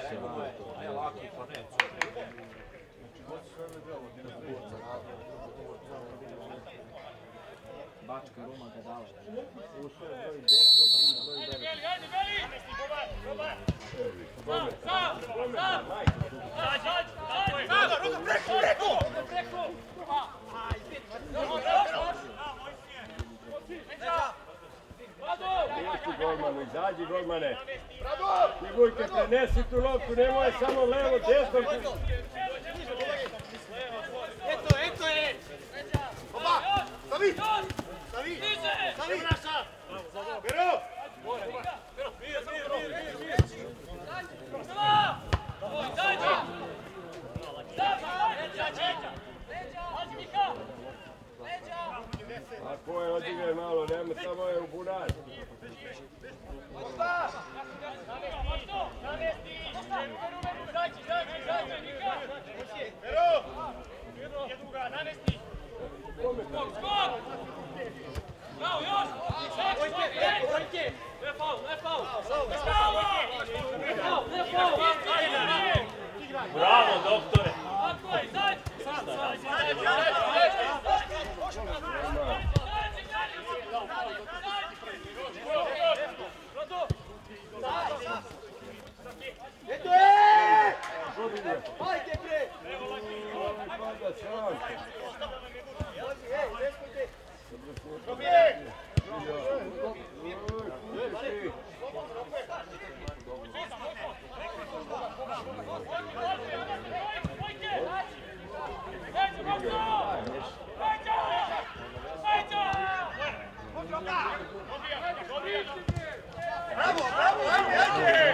Ne, laki, pa ne. Bačka, Roma ga dala. Ušao je broj 10, broj 9. Ajde, Beli! Dobar! Golmanu, izađi golmane. Figurke, prenesi tu loptu, nemoj samo levo, desno. Eto je! Oba! Stavi! Stavi! Stavi! Pero! Ako je odigraj malo, nema samo je u bunar. Pero! Jedu ga, namesti! Skok! Bravo, još! Vojke! Ne faul! Bravo, doktore! Tako je, izađi! Eto je! Majke pre! Bravo, ajde!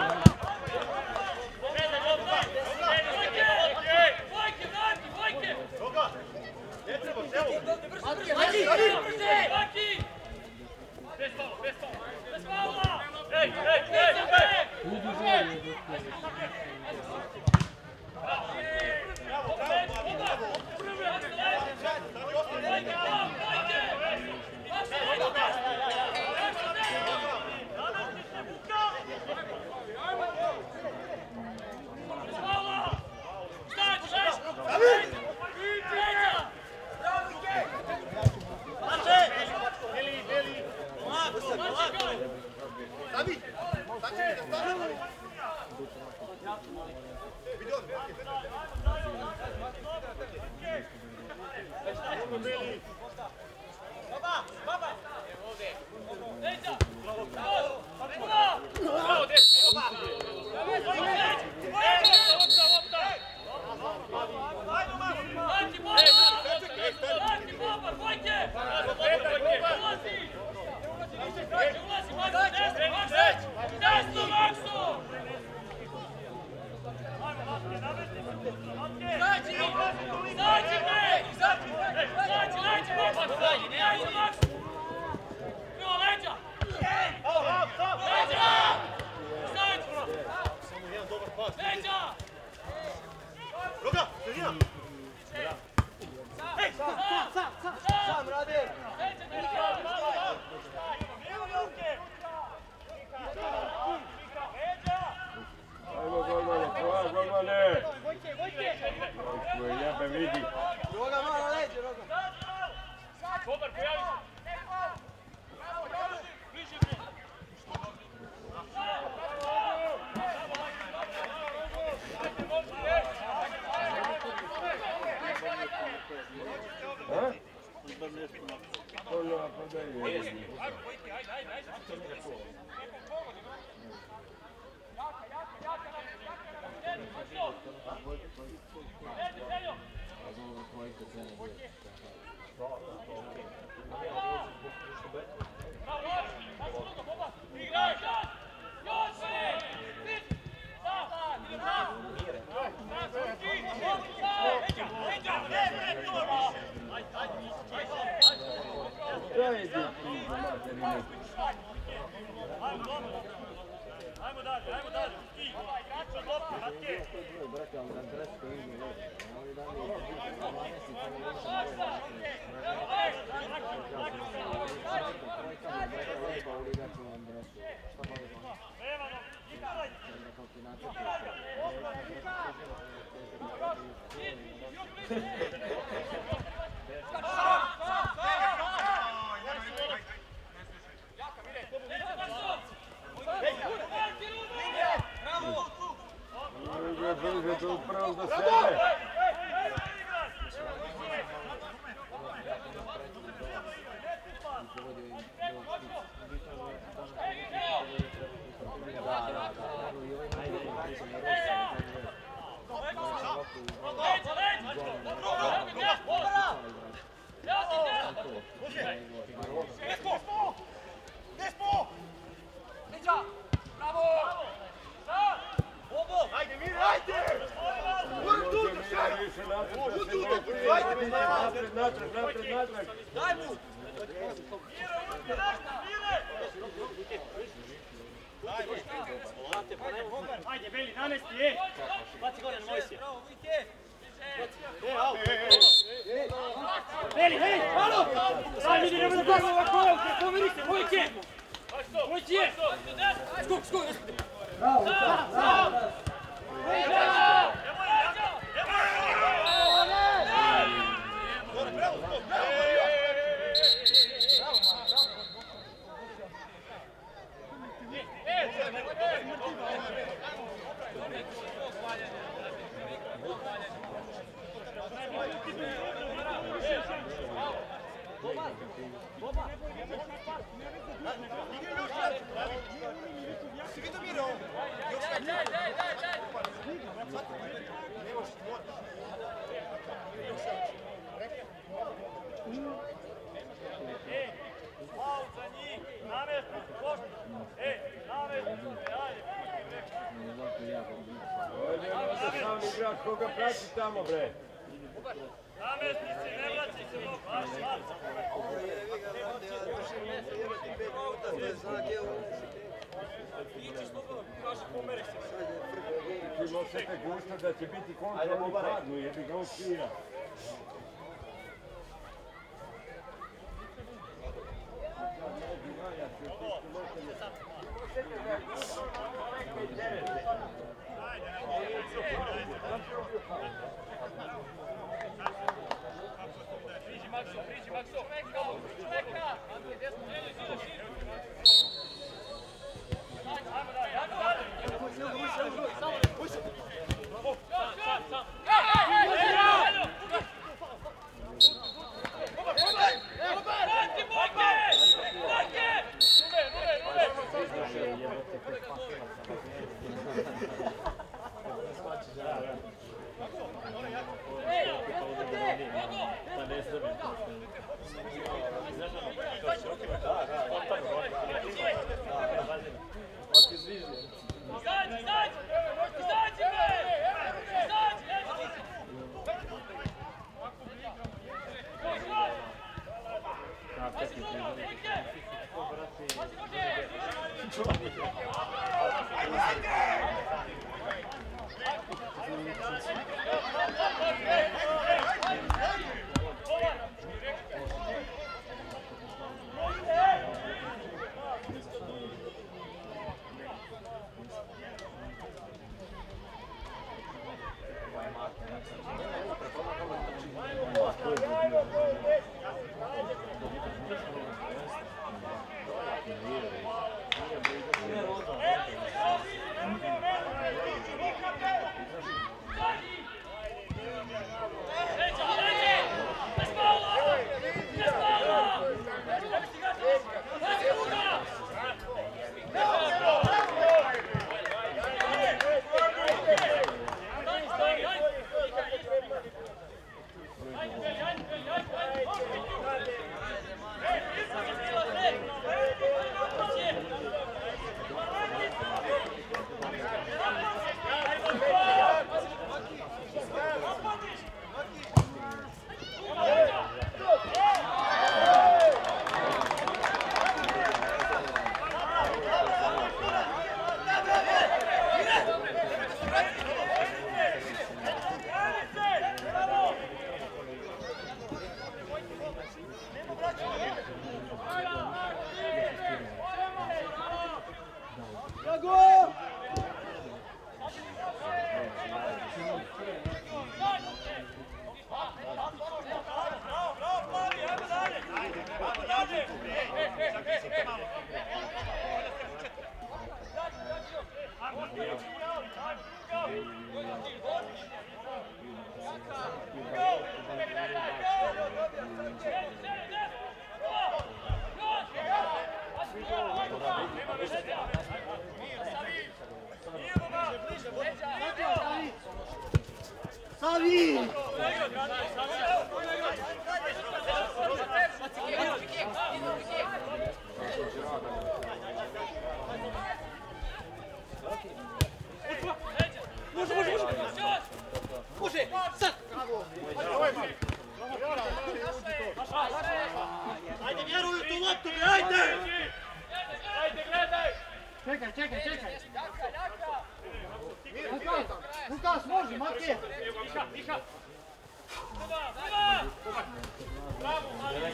Sam rade! Ajmo golmane, tvoja golmane! Koji jebe vidi. Roga malo leđe, Roga! Dobar, pojavi se! Bliže mi! A? Ono, pa da je. Ajmo dalje. Ti, igrač od lopte, Matke. Brate, ali Andres to izme loše. Oni da mi je ti nacrti. Brže to upravo do sebe. Ajde, Beli, namesti, baci gore na Mojsije. Beli, hej, halo! Sad ljudi, nema da tako ovako, pomeri se, Mojke! Mojke! Skok! Bravo, bravo! Koga prati tamo, bre? Namestnici, ne vraći se mnogo, Ti možete gušta da će biti kontrolni padnu, jer bi ga uspira. Priđi, Makso! Čoveka! Savi! Može! Sad! Ajde, vjeruj u tu loptu, ajde! Ajde, gledaj! Čekaj! Lukas, može, Matije! Miha! Bravo, Mali!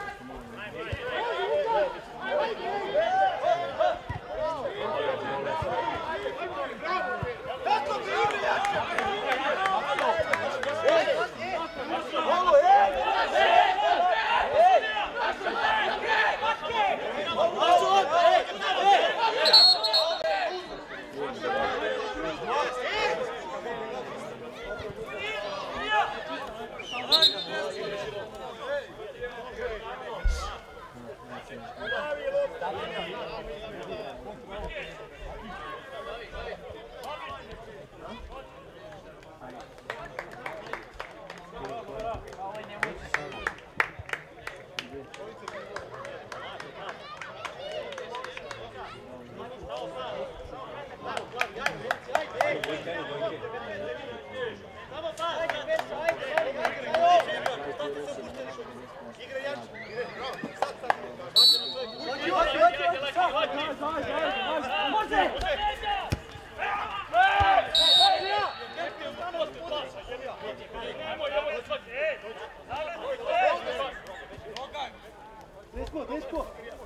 Desko!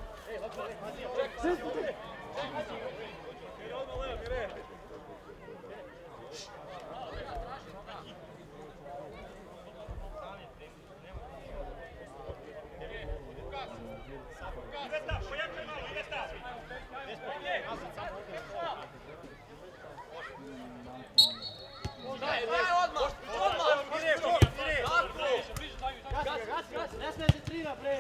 Ne smije se trina, bre!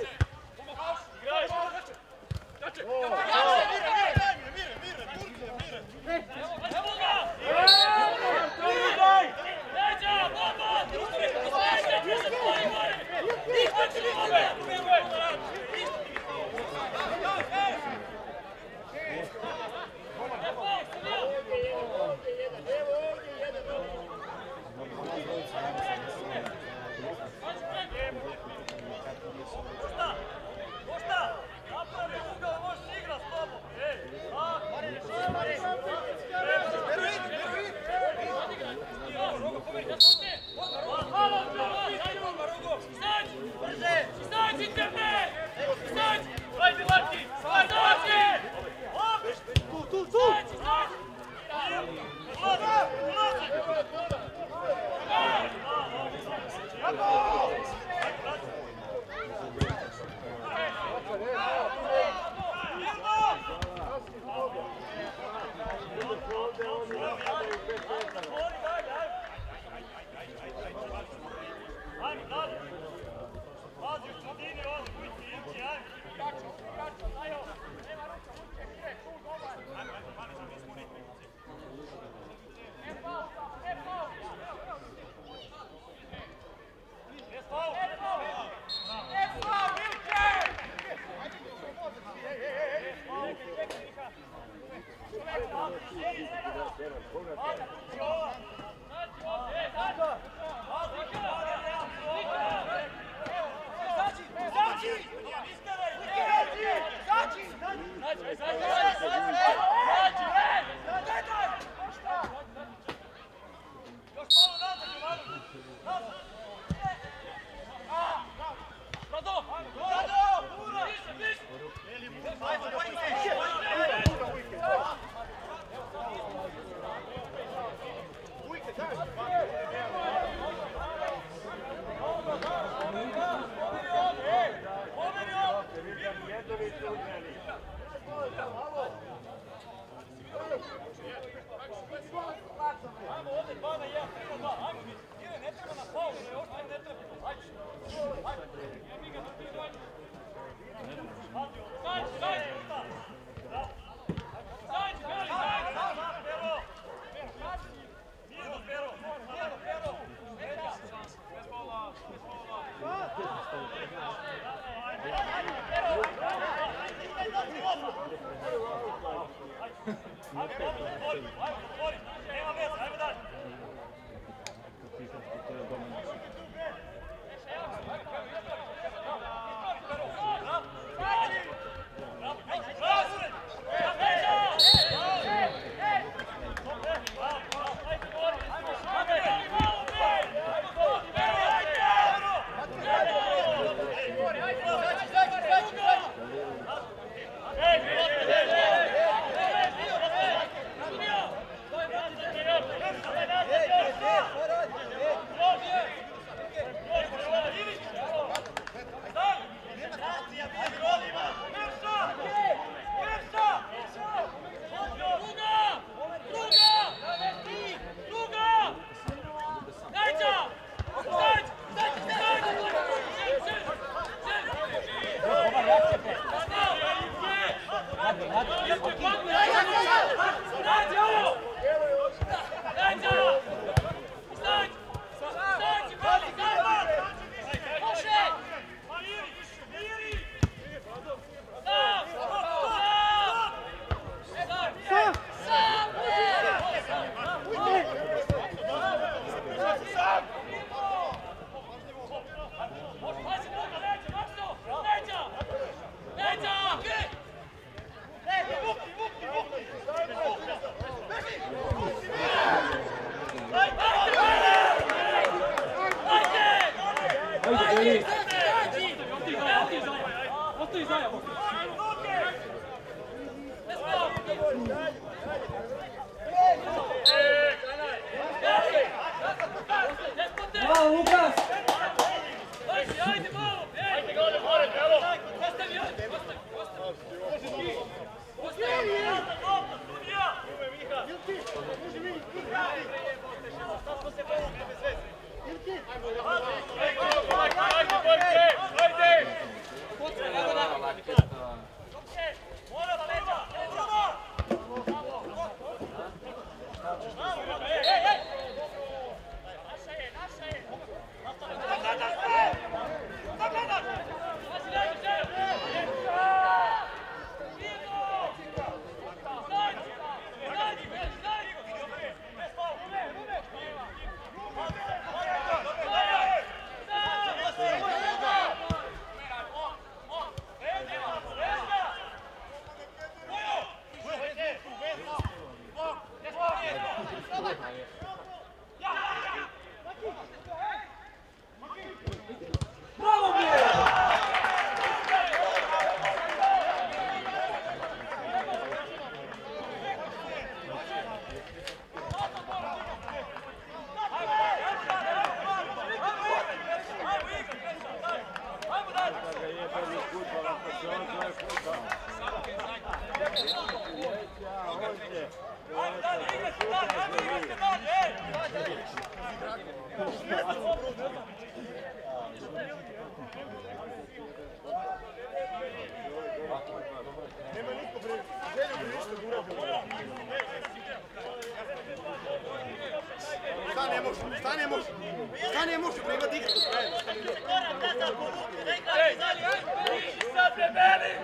Bravo, Lukas! Stane može, treba da igra. Sad prebeli!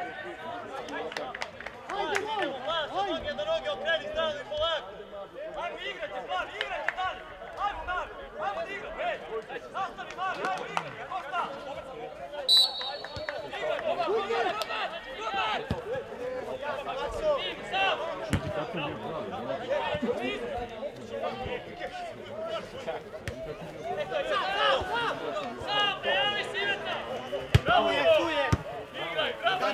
Noge do noge, okreni stranu i polako. Ajmo igrajte, stvari, igrajte dalje! Ajmo, Mari, ajmo da igram, hej! Nastavi, Mari, ajmo igrajte, Kosta! Igrajte, Roman! Sam! Sam, ne javi Siveta! Bravo, tu je! Igraj, bravo!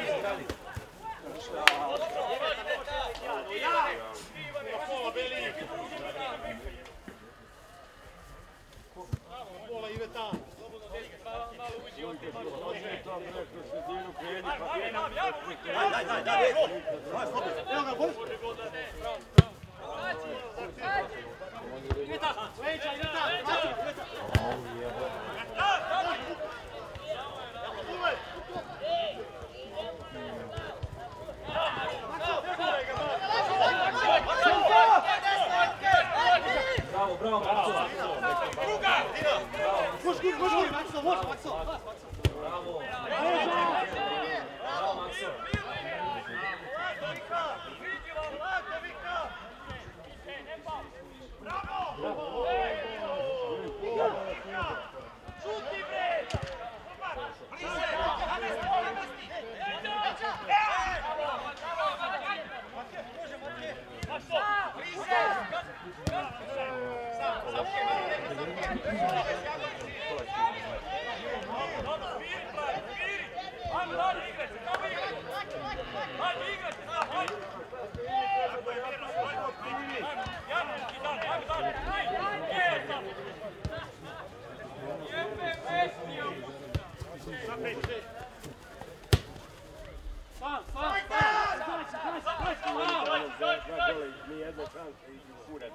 Pola Iveta. Evo ga, bolj. Bravo, bravo, Makso! Može, Makso, može, Makso! Bravo! Bravo, Makso! Nijedne šanse ići u kurac.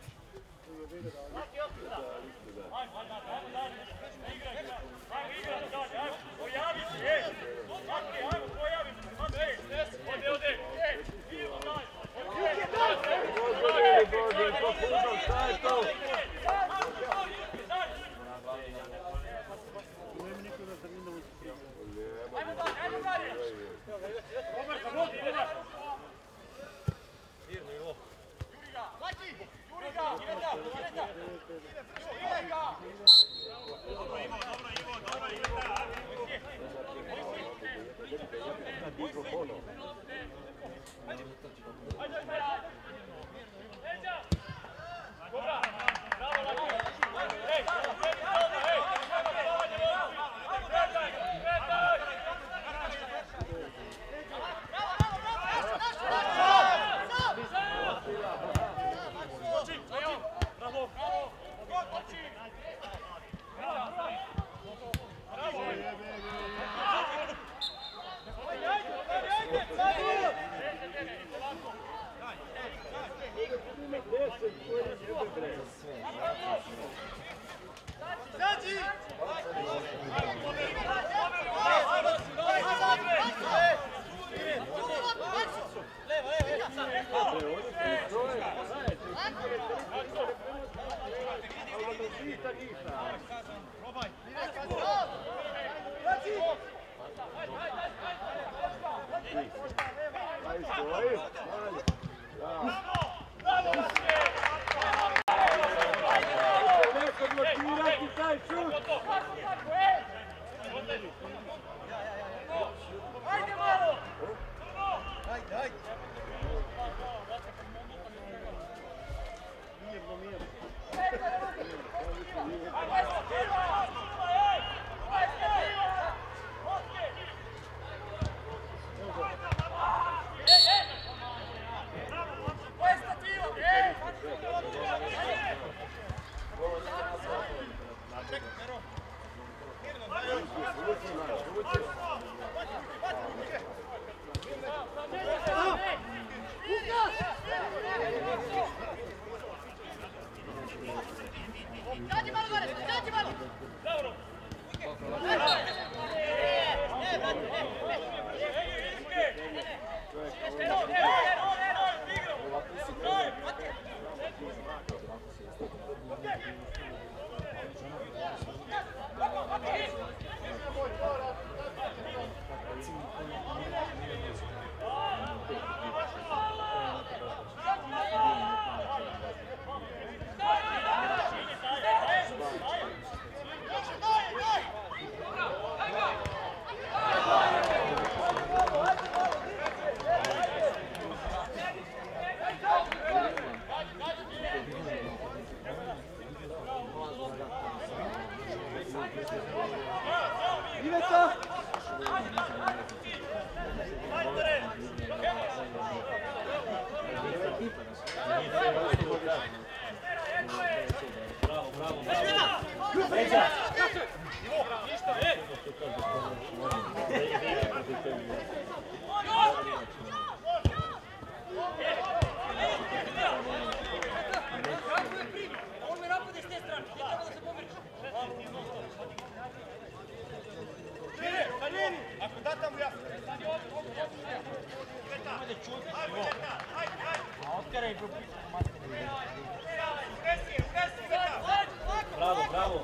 Bravo, bravo.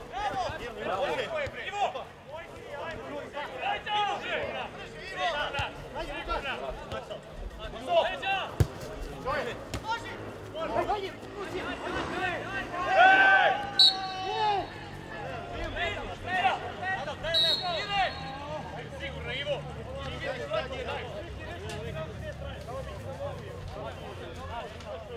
Sigurno, Ivo.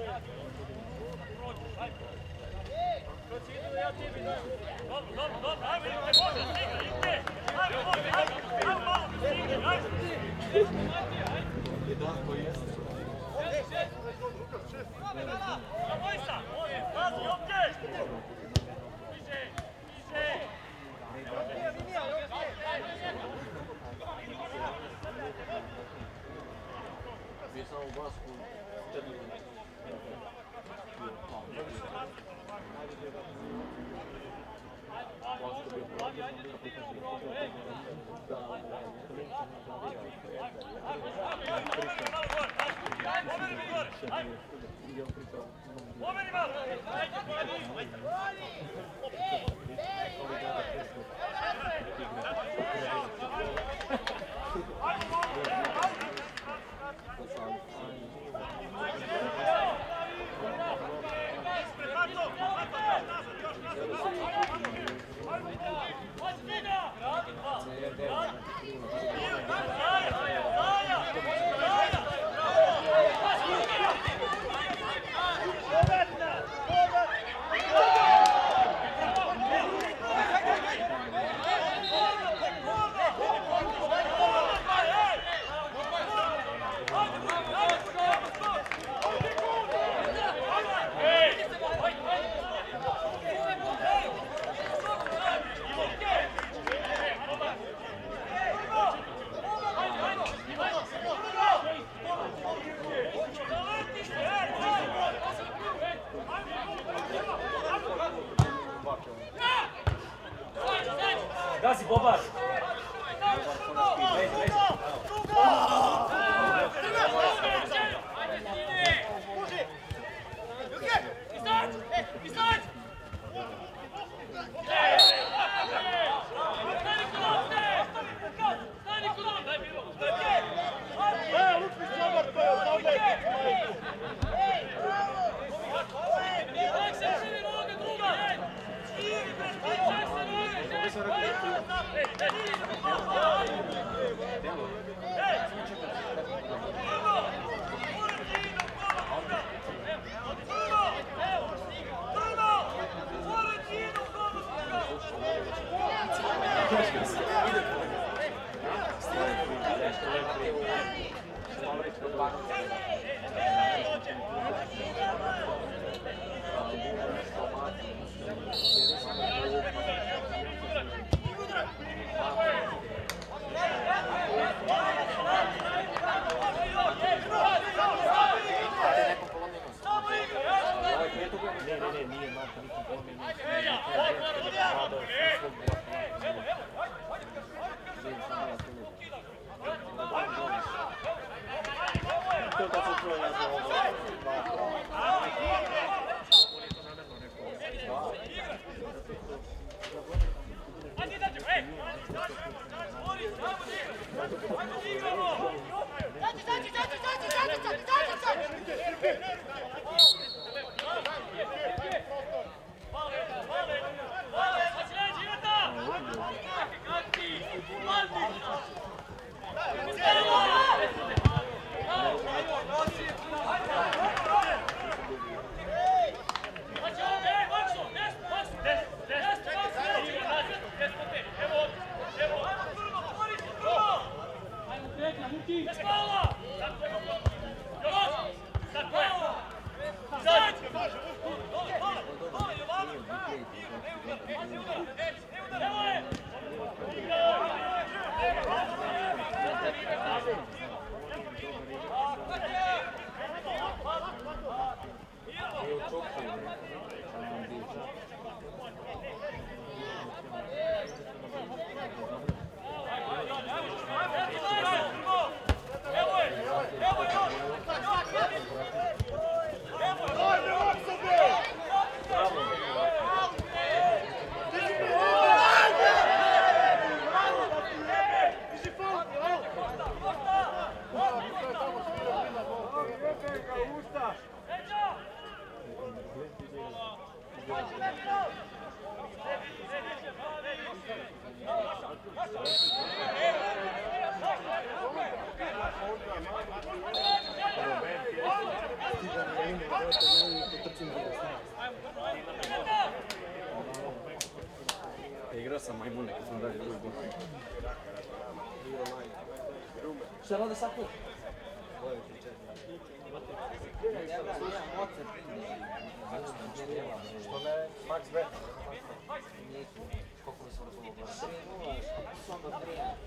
Gazi, Bobar! Igrao sam majmune kad sam dalje drugi gol. Šta rade sad tu? Što ne, Max B? Koliko mi smo da pomogu? 3-0, su onda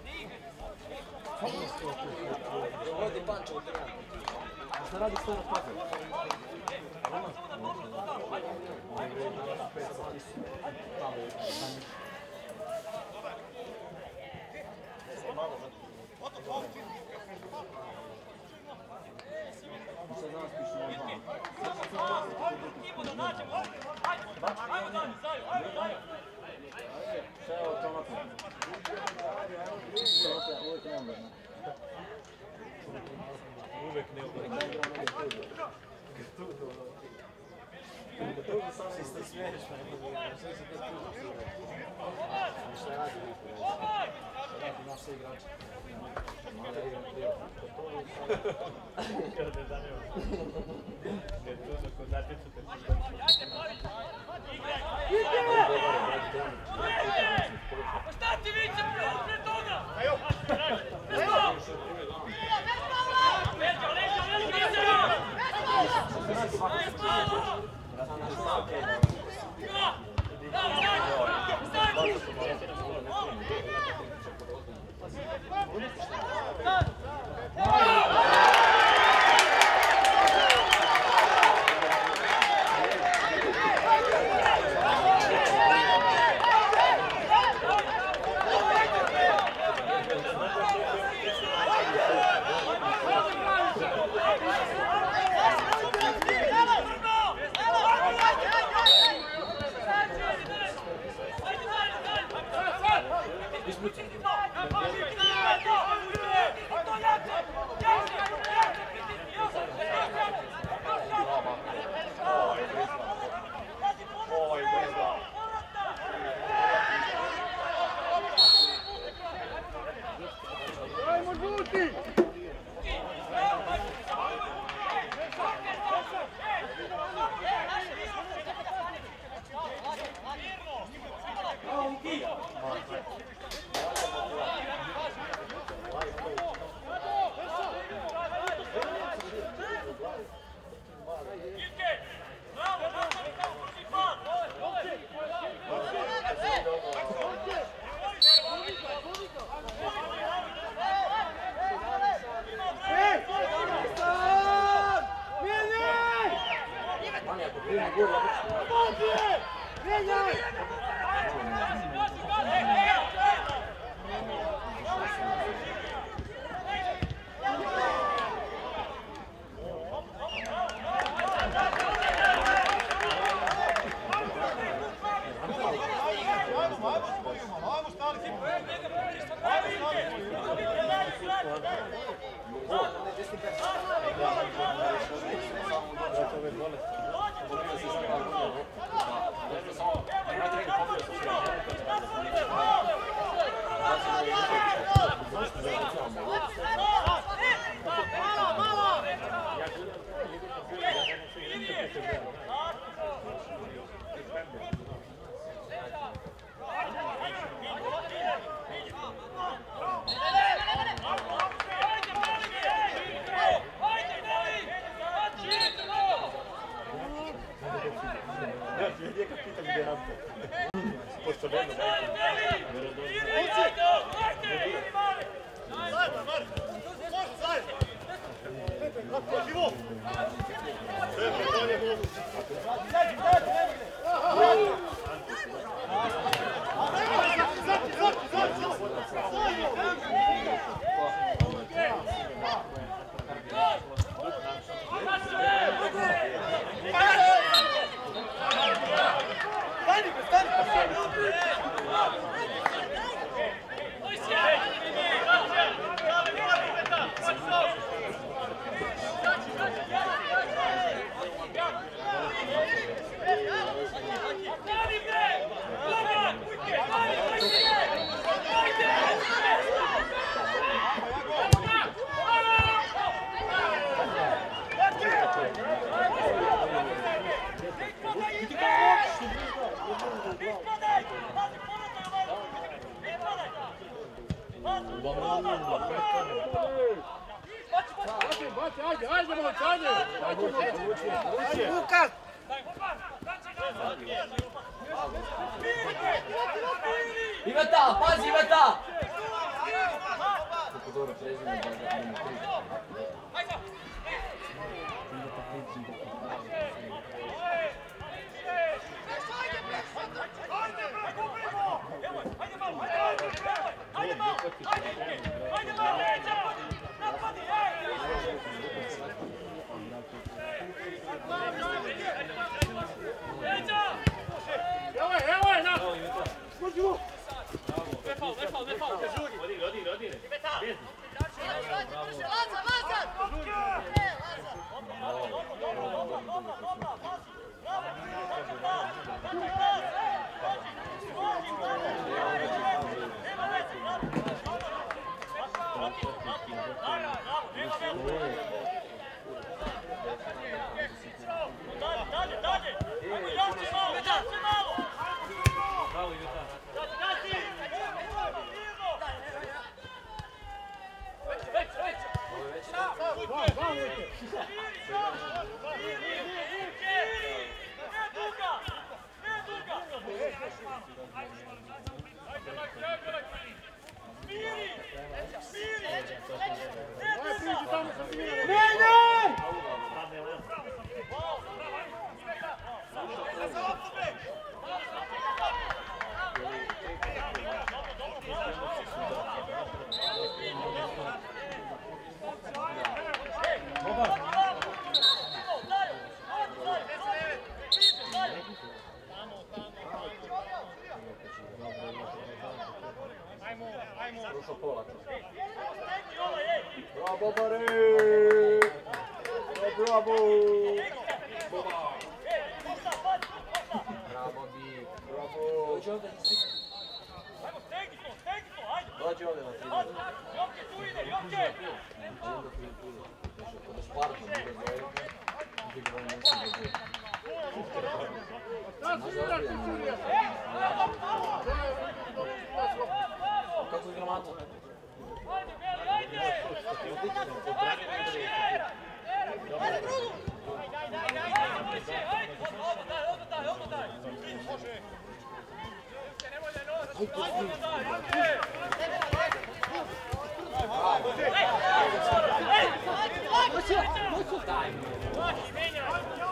3-1. Dovodi Pančevo 3-1. A šta radi Stara Pazar? Šta je automatno? Uvek ne Ti smiješ, naše igrače. Kada me zanima. Kad tu kod natjecate. Pa šta ti viće pred toga? Ajde, moć, ajde! Ajde, Lukas! Iveta, pazi Iveta! Kako dobro prezime da imamo križ. Bravo, Bare! Bravo! Bravo Bi. Bravo! Dođi ovdje da svi. Dođi ovdje na 3 minuta. Jopke tu ide, Jopke! Kod Sparta bude zoviti. Igrao nešto da bude. Kako igra Mato? Ajde, Beli, ajde! Ajde, drugu! Ajde, Mojče, ajde! Odmah daj! Može! Nemoj da je novac! Odmah daj, ajde! Laki, menjaj!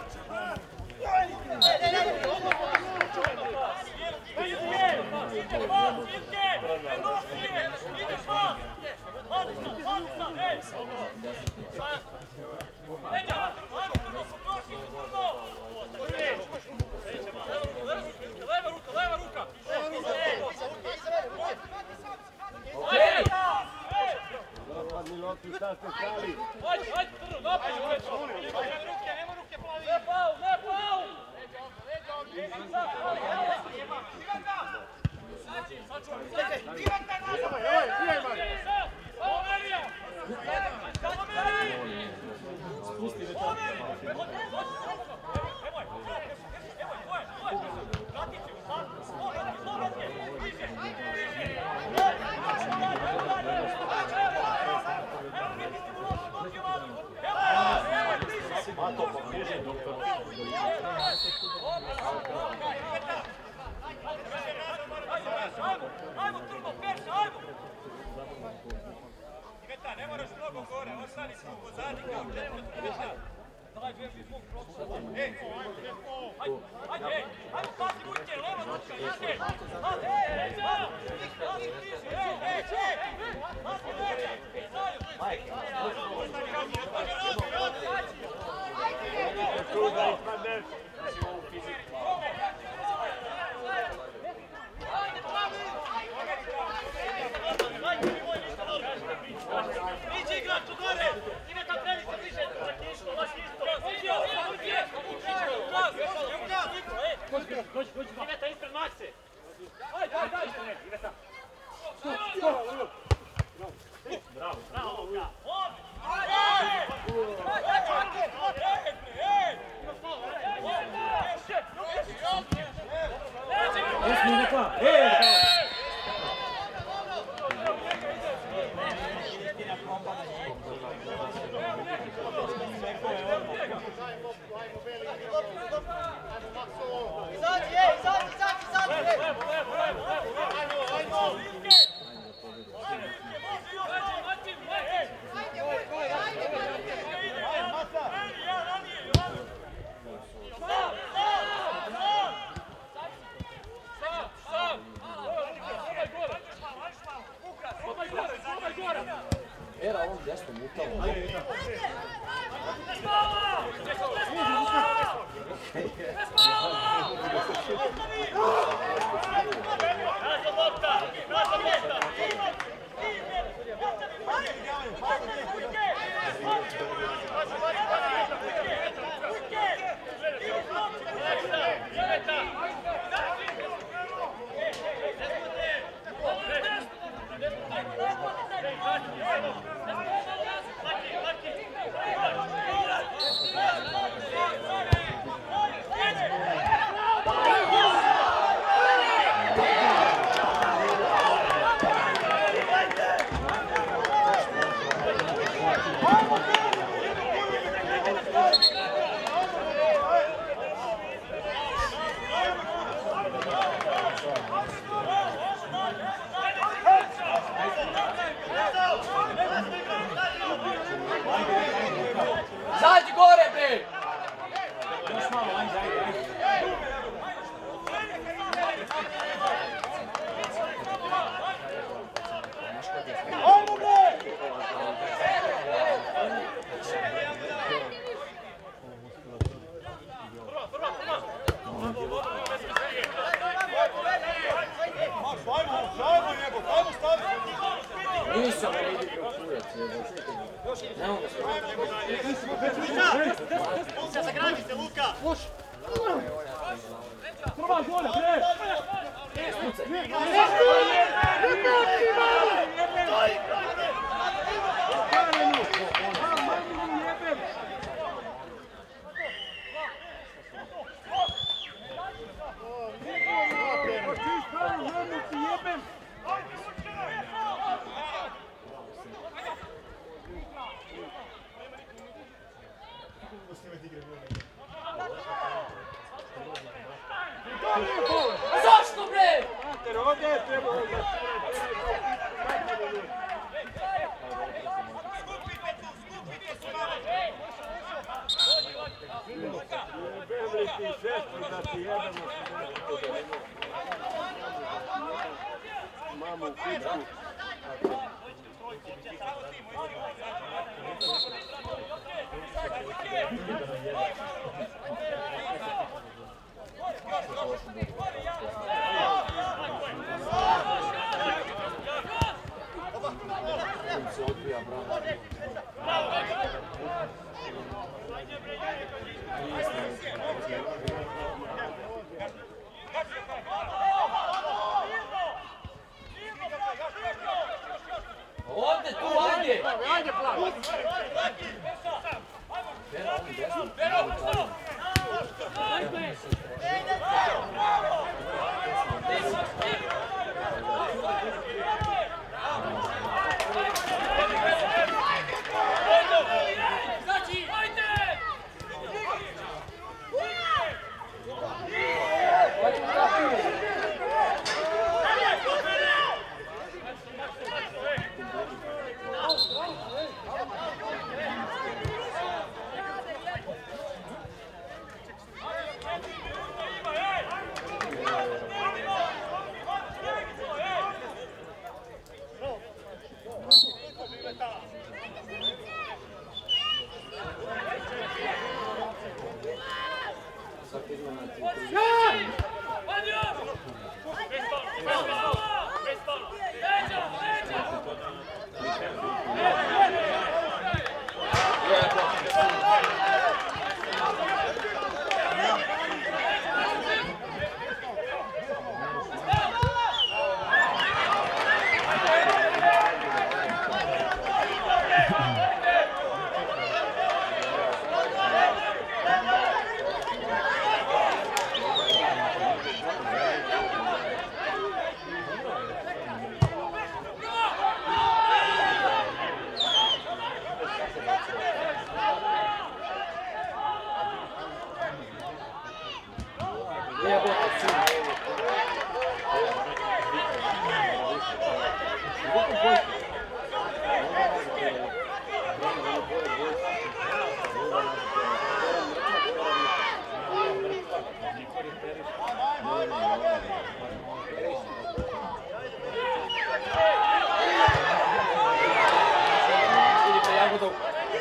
Ide pas, Ilke! Prenosije! Ide pas! Hladnica! Ej! Menja! Ajmo, Krno, poproši! Krno! Leva ruka! Ajde! Zapadni lopti, sad ste stali. Ajde, Krno, napad! Nema ruke, plavi! Ne faul, ne faul! Ajmo, Turbo, perša, ajmo! Iveta, ne moraš mnogo gore, ostani tu, pozadi kao četvrta. Daj, veži zvuk, prosto. Ej, ajde, pasi ruke, leva ruka, ide. Pasi bliže, ej, pasi leđa, Tu da ispadneš. Iđi igrač u gore! Iveta, kreni se bliže! Baš isto! Iveta, ispred Makse! Ajde, Iveta! Bravo, Luka! Izađi, ej, izađi! Levo! Ajmo! Era on desno mutao. Zađi gore, bre! Nisam ne ide kao kurac, ne mogu se. Luka, zagradi se, Luka! Prva gola, bre! Zašto, bre? Ovdje je trebalo da Bevriti i sestru da ti jedemo mamu u kuću. Se odbija, bravo. Ovdje, tu, ajde! Ajde, plan! Bera, ovdje desno. jebote, sin. Uvijek bojke. Vidite jagodu.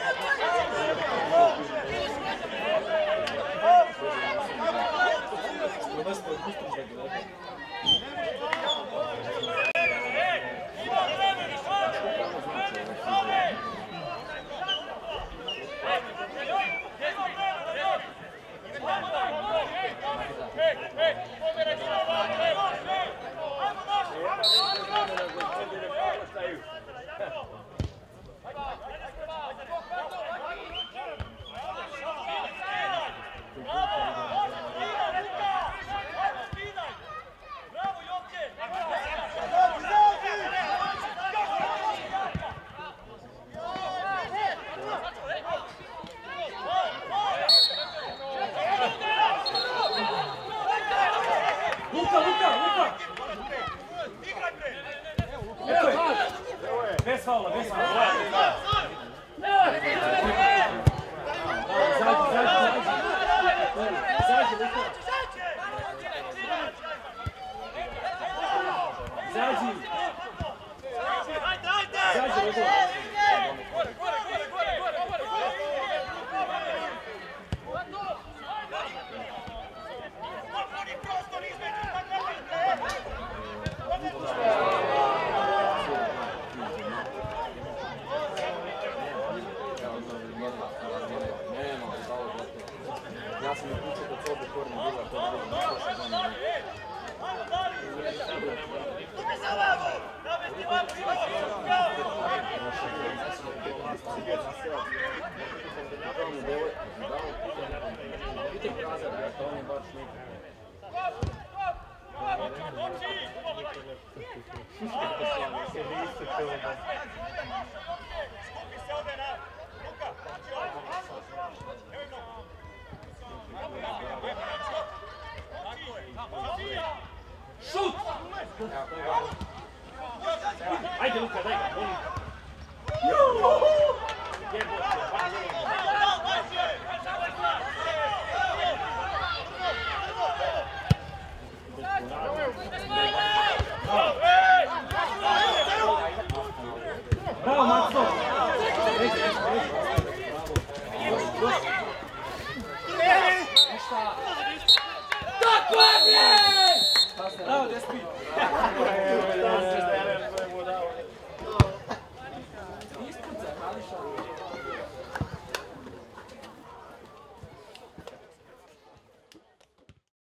Bez faula, bez faula. Ja sam uključio kod sobe korne bila, to je Šut! Ajde Luka, daj ga, molim. Bravo, Matso! Tako je, bre! Bravo, Despi!